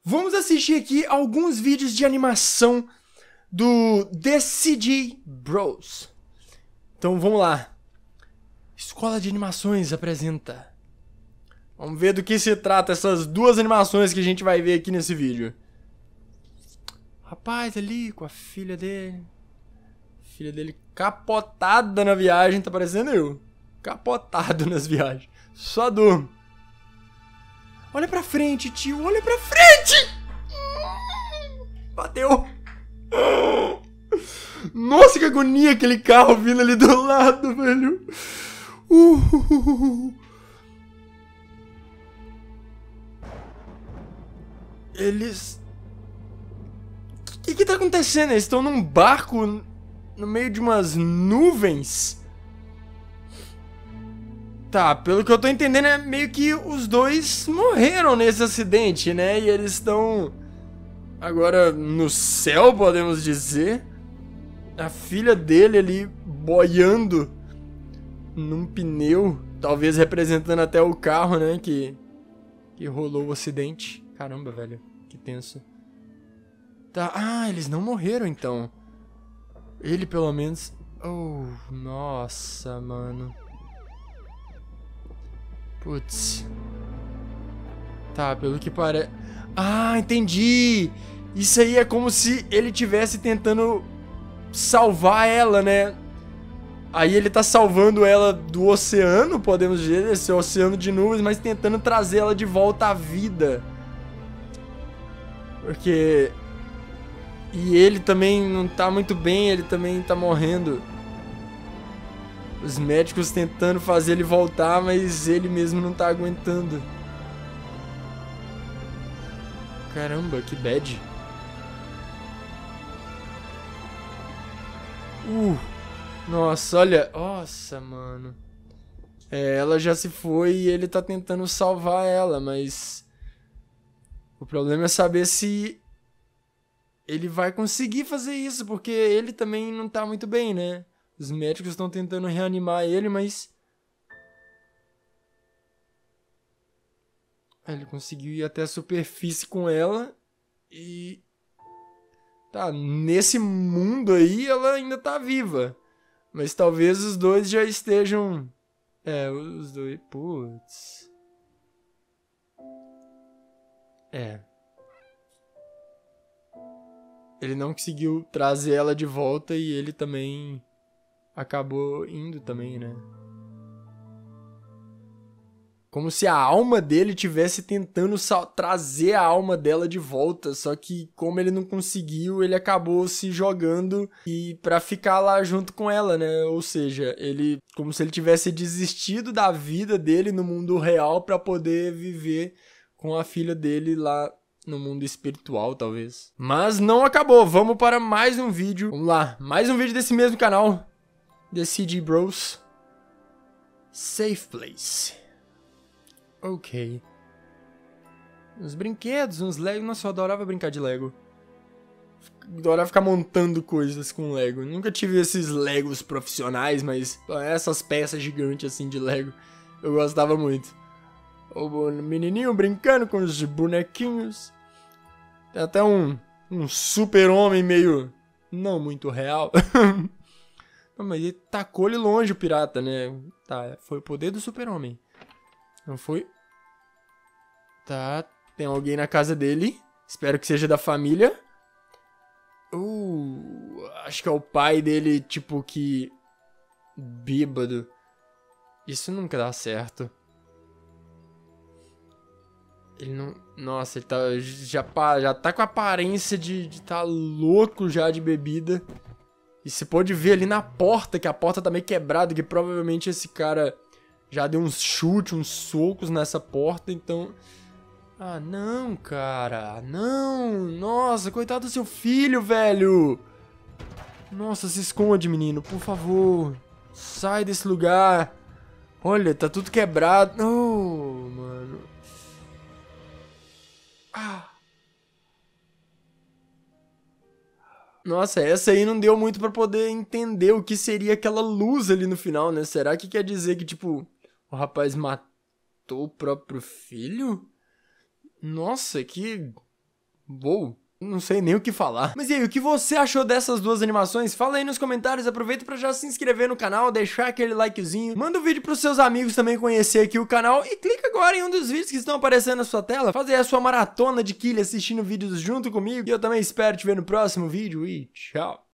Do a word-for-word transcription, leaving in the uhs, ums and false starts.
Vamos assistir aqui alguns vídeos de animação do The C G Bros. Então vamos lá. Escola de Animações apresenta. Vamos ver do que se trata essas duas animações que a gente vai ver aqui nesse vídeo. Rapaz ali com a filha dele. Filha dele capotada na viagem, tá parecendo eu. Capotado nas viagens. Só durmo. Olha pra frente, tio. Olha pra frente. Bateu. Nossa, que agonia aquele carro vindo ali do lado, velho. Uh. Eles... O que que tá acontecendo? Eles estão num barco no meio de umas nuvens. Tá, pelo que eu tô entendendo é meio que os dois morreram nesse acidente, né? E eles estão agora no céu, podemos dizer. A filha dele ali boiando num pneu, talvez representando até o carro, né? Que, que rolou o acidente. Caramba, velho, que tenso. Tá, ah, eles não morreram então. Ele pelo menos... Oh, nossa, mano. Putz. Tá, pelo que parece... Ah, entendi! Isso aí é como se ele tivesse tentando salvar ela, né? Aí ele tá salvando ela do oceano, podemos dizer, esse oceano de nuvens, mas tentando trazer ela de volta à vida. Porque... E ele também não tá muito bem, ele também tá morrendo. Os médicos tentando fazer ele voltar, mas ele mesmo não tá aguentando. Caramba, que bad. Uh, nossa, olha. Nossa, mano. É, ela já se foi e ele tá tentando salvar ela, mas... O problema é saber se... ele vai conseguir fazer isso, porque ele também não tá muito bem, né? Os médicos estão tentando reanimar ele, mas... Ele conseguiu ir até a superfície com ela e... Tá, nesse mundo aí ela ainda tá viva. Mas talvez os dois já estejam... É, os dois... Putz... É... Ele não conseguiu trazer ela de volta e ele também acabou indo também, né? Como se a alma dele tivesse tentando trazer a alma dela de volta, só que como ele não conseguiu, ele acabou se jogando e para ficar lá junto com ela, né? Ou seja, ele como se ele tivesse desistido da vida dele no mundo real para poder viver com a filha dele lá no mundo espiritual, talvez. Mas não acabou, vamos para mais um vídeo. Vamos lá, mais um vídeo desse mesmo canal, The C G Bros. Safe Place. Ok. Uns brinquedos, uns Lego. Nossa, eu adorava brincar de Lego. Adorava ficar montando coisas com Lego. Nunca tive esses Legos profissionais, mas essas peças gigantes assim de Lego eu gostava muito. O menininho brincando com os bonequinhos. Tem até um, um super-homem meio... não muito real. Não, mas ele tacou ele longe, o pirata, né? Tá, foi o poder do super-homem. Não foi... Tá, tem alguém na casa dele. Espero que seja da família. Uh, acho que é o pai dele, tipo que... bêbado. Isso nunca dá certo. Ele não... Nossa, ele tá... Já, já tá com a aparência de, de tá louco já de bebida. E você pode ver ali na porta, que a porta tá meio quebrada, que provavelmente esse cara já deu uns chutes, uns socos nessa porta, então... Ah, não, cara. Não. Nossa, coitado do seu filho, velho. Nossa, se esconde, menino, por favor. Sai desse lugar. Olha, tá tudo quebrado. Oh, mano. Ah. Nossa, essa aí não deu muito pra poder entender o que seria aquela luz ali no final, né? Será que quer dizer que, tipo, o rapaz matou o próprio filho? Nossa, que Vou. Não sei nem o que falar. Mas e aí, o que você achou dessas duas animações? Fala aí nos comentários, aproveita pra já se inscrever no canal, deixar aquele likezinho, manda o vídeo pros seus amigos também conhecer aqui o canal e clica agora em um dos vídeos que estão aparecendo na sua tela, fazer a sua maratona de Killia assistindo vídeos junto comigo, e eu também espero te ver no próximo vídeo e tchau!